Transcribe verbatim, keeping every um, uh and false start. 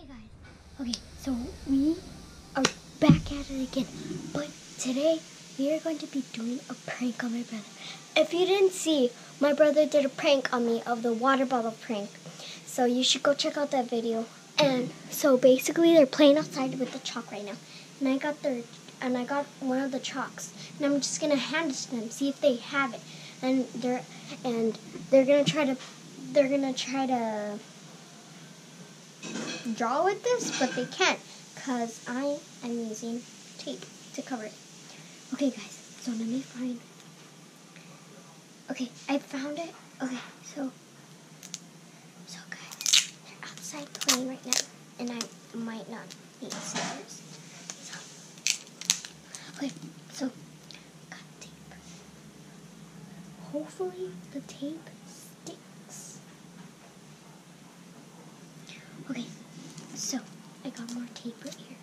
guys. Okay, so we are back at it again. But today we are going to be doing a prank on my brother. If you didn't see, my brother did a prank on me of the water bottle prank. So you should go check out that video. And so basically they're playing outside with the chalk right now. And I got their and I got one of the chalks. And I'm just gonna hand it to them, see if they have it. And they're and they're gonna try to they're gonna try to draw with this, but they can't because I am using tape to cover it. Okay guys, so let me find okay I found it. Okay, so so guys, they're outside playing right now and I might not need scissors, so okay, so got tape. Hopefully the tape sticks. Okay, so I got more tape right here.